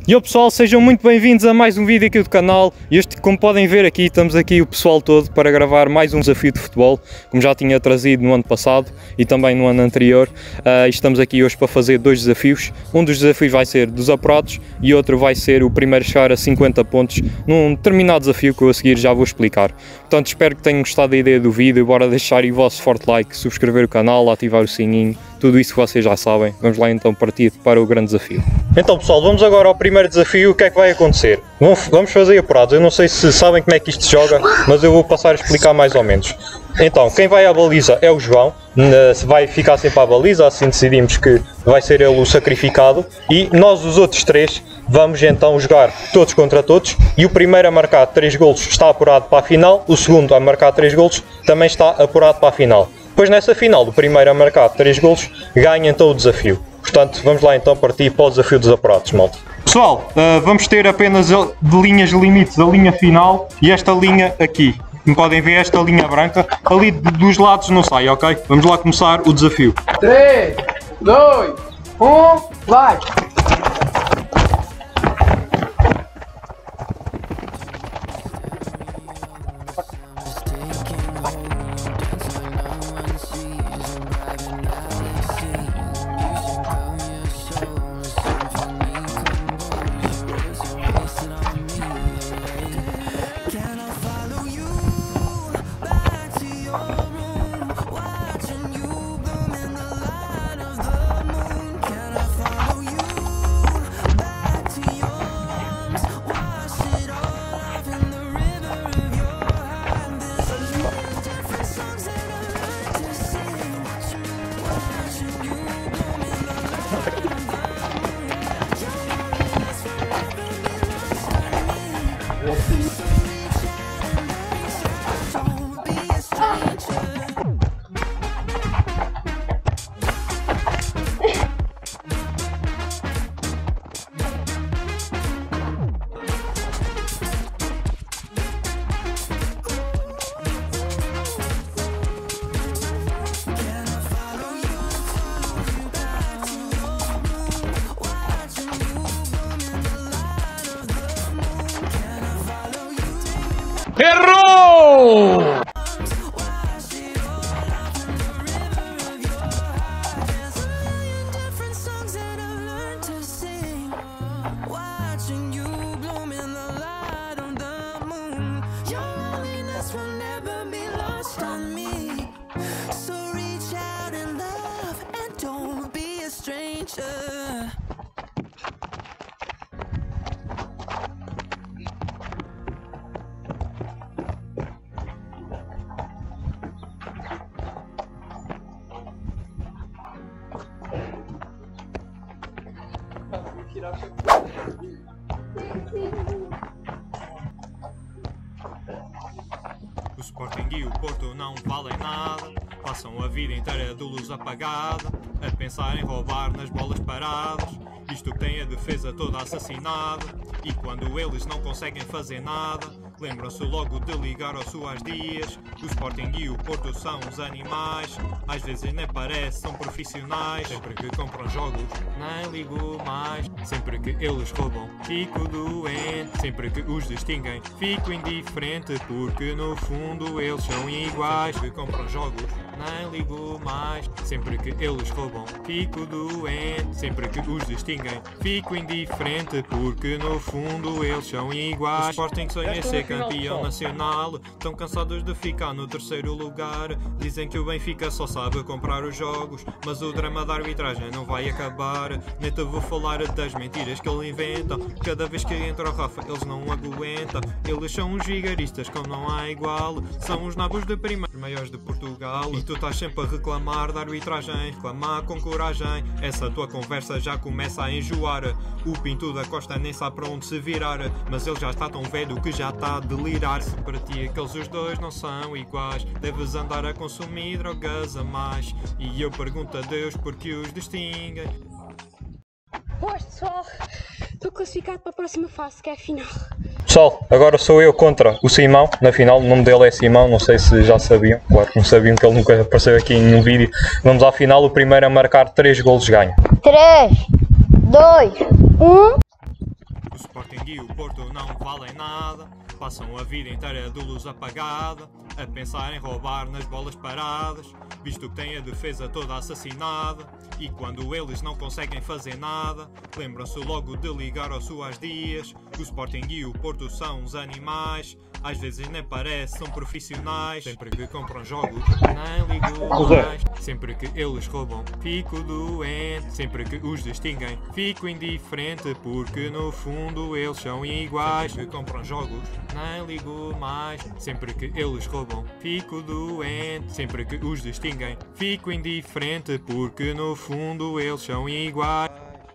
E o pessoal, sejam muito bem-vindos a mais um vídeo aqui do canal. Como podem ver aqui, estamos aqui o pessoal todo para gravar mais um desafio de futebol, como já tinha trazido no ano passado e também no ano anterior. Estamos aqui hoje para fazer dois desafios. Um dos desafios vai ser dos apurados e outro vai ser o primeiro chegar a 50 pontos num determinado desafio que eu a seguir já vou explicar. Portanto, espero que tenham gostado da ideia do vídeo. Bora deixar aí o vosso forte like, subscrever o canal, ativar o sininho, tudo isso que vocês já sabem. Vamos lá então partir para o grande desafio. Então pessoal, vamos agora ao primeiro desafio. O que é que vai acontecer? Vamos fazer apurados. Eu não sei se sabem como é que isto se joga, mas eu vou passar a explicar mais ou menos. Então, quem vai à baliza é o João, vai ficar sempre à baliza, assim decidimos que vai ser ele o sacrificado, e nós os outros três vamos então jogar todos contra todos, e o primeiro a marcar 3 golos está apurado para a final, o segundo a marcar 3 golos também está apurado para a final. Depois nessa final, o primeiro a marcar 3 golos ganha então o desafio. Portanto, vamos lá então partir para o desafio dos apurados, malta. Pessoal, vamos ter apenas de linhas limites a linha final e esta linha aqui. Como podem ver, esta linha branca, ali dos lados não sai, ok? Vamos lá começar o desafio. 3, 2, 1, vai! Errou! O Sporting e o Porto não valem nada, passam a vida inteira de luz apagada, a pensar em roubar nas bolas paradas, isto que tem a defesa toda assassinada, e quando eles não conseguem fazer nada, lembram-se logo de ligar aos Soares Dias. O Sporting e o Porto são os animais, às vezes nem parece, são profissionais. Sempre que compram jogos, nem ligo mais. Sempre que eles roubam, fico doente. Sempre que os distinguem, fico indiferente, porque no fundo eles são iguais. Sempre que compram jogos, nem ligo mais. Sempre que eles roubam, fico doente. Sempre que os distinguem, fico indiferente, porque no fundo eles são iguais. O Sporting sonha em ser campeão nacional, estão cansados de ficar no terceiro lugar. Dizem que o Benfica só sabe comprar os jogos, mas o drama da arbitragem não vai acabar. Nem te vou falar das mentiras que ele inventa. Cada vez que entra o Rafa eles não aguentam. Eles são os vigaristas como não há igual. São os nabos de primeiro, os maiores de Portugal. E tu estás sempre a reclamar da arbitragem, reclamar com coragem. Essa tua conversa já começa a enjoar. O Pinto da Costa nem sabe para onde se virar, mas ele já está tão velho que já está a delirar. Se para ti aqueles os dois não são iguais, deves andar a consumir drogas a mais. E eu pergunto a Deus porque os distinguem. Boas pessoal, estou classificado para a próxima fase, que é a final. Pessoal, agora sou eu contra o Simão, na final, o nome dele é Simão, não sei se já sabiam, claro que não sabiam que ele nunca apareceu aqui em nenhum vídeo. Vamos à final, o primeiro a marcar 3 golos ganha. 3, 2, 1... Sporting e o Porto não valem nada, passam a vida inteira de luz apagada, a pensar em roubar nas bolas paradas, visto que têm a defesa toda assassinada. E quando eles não conseguem fazer nada, lembram-se logo de ligar ao Soares Dias. O Sporting e o Porto são uns animais, às vezes nem parece, são profissionais. Sempre que compram jogos, nem ligo mais. Sempre que eles roubam, fico doente. Sempre que os distinguem, fico indiferente, porque no fundo eles são iguais. Sempre que compram jogos, nem ligo mais. Sempre que eles roubam, fico doente. Sempre que os distinguem, fico indiferente, porque no fundo eles são iguais.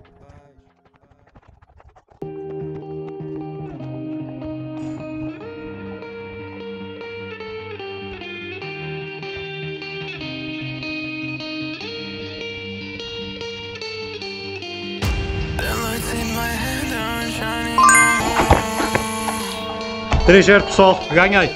Três 0 pessoal, ganhei!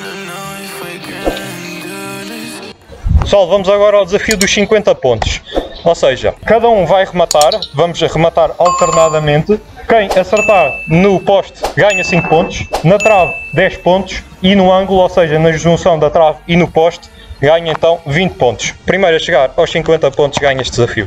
Pessoal, vamos agora ao desafio dos 50 pontos. Ou seja, cada um vai rematar, vamos rematar alternadamente. Quem acertar no poste ganha 5 pontos, na trave 10 pontos e no ângulo, ou seja, na junção da trave e no poste, ganha então 20 pontos. Primeiro a chegar aos 50 pontos ganha este desafio.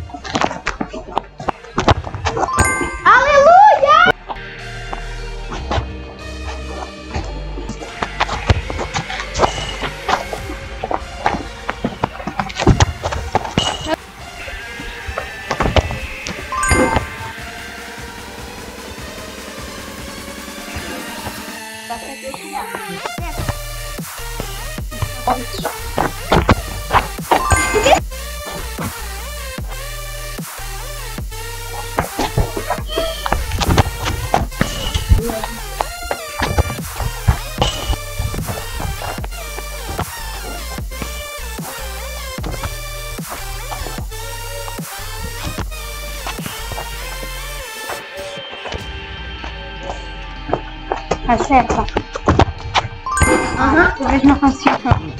Acerta. Aham, talvez não consiga.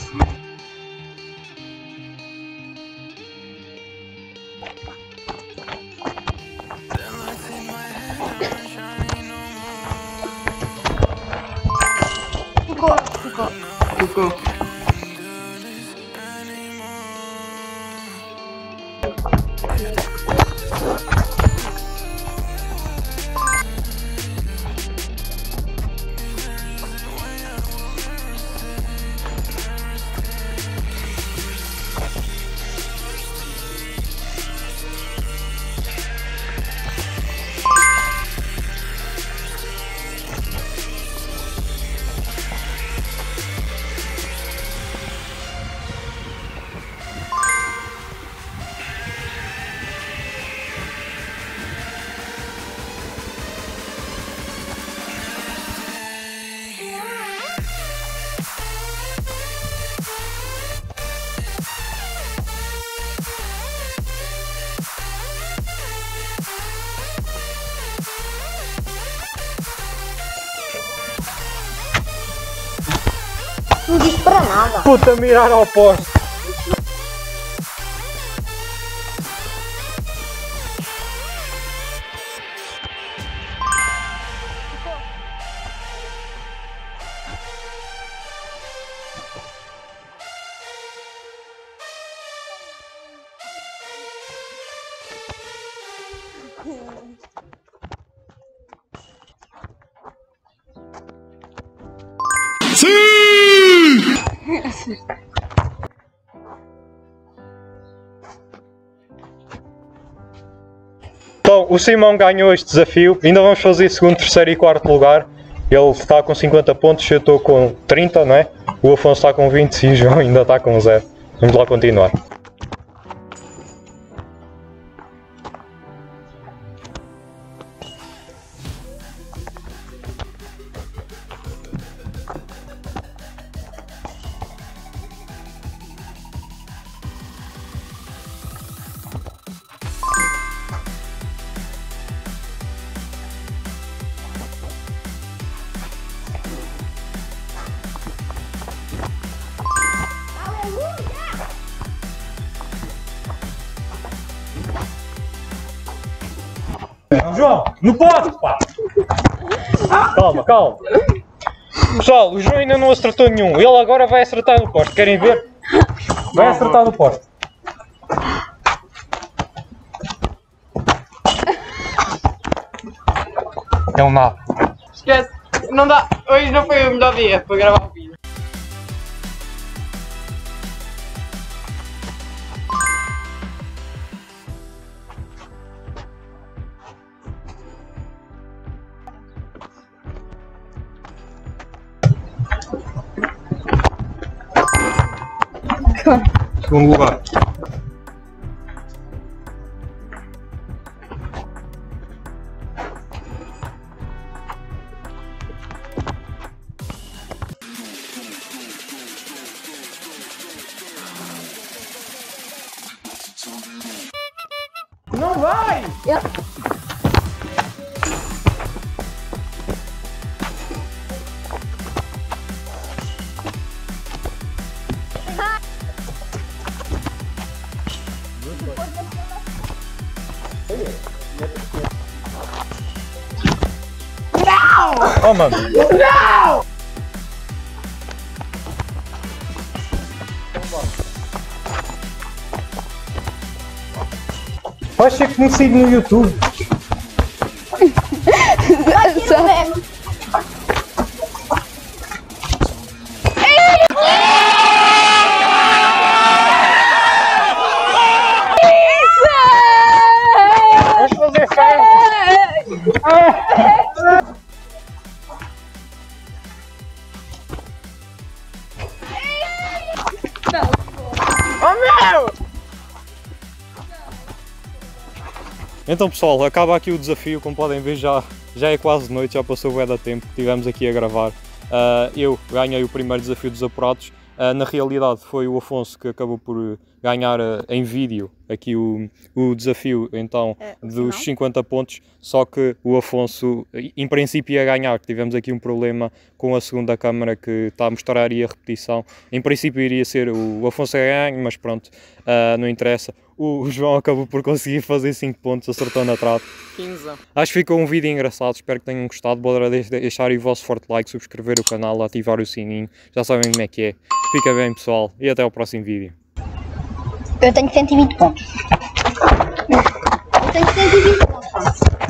Ficou. Não disse para nada. Puta, mirar ao poste. Então, o Simão ganhou este desafio, ainda vamos fazer segundo, terceiro e quarto lugar. Ele está com 50 pontos, eu estou com 30, não é? O Afonso está com 20 e o João ainda está com 0. Vamos lá continuar. João, no posto, pá! Calma, calma. Pessoal, o João ainda não acertou nenhum. Ele agora vai acertar no poste. Querem ver? Vai acertar no poste. É um nada. Esquece, não dá. Hoje não foi o melhor dia para gravar o vídeo. Segundo lugar. Não vai! Oh, mano. Não! Vai ser conhecido no YouTube. Vamos fazer festa. Oh meu! Então pessoal, acaba aqui o desafio, como podem ver já é quase noite, já passou bué da tempo que estivemos aqui a gravar. Eu ganhei o primeiro desafio dos apurados, na realidade foi o Afonso que acabou por ganhar em vídeo aqui o desafio então dos 50 pontos, só que o Afonso em princípio ia ganhar, que tivemos aqui um problema com a segunda câmara que está a mostrar aí a repetição. Em princípio iria ser o Afonso a ganhar, mas pronto, não interessa. O João acabou por conseguir fazer 5 pontos, acertou na trave. 15. Acho que ficou um vídeo engraçado, espero que tenham gostado. Bora deixar aí o vosso forte like, subscrever o canal, ativar o sininho, já sabem como é que é. Fica bem pessoal e até ao próximo vídeo. Eu tenho 120 pontos. Eu tenho 120 pontos.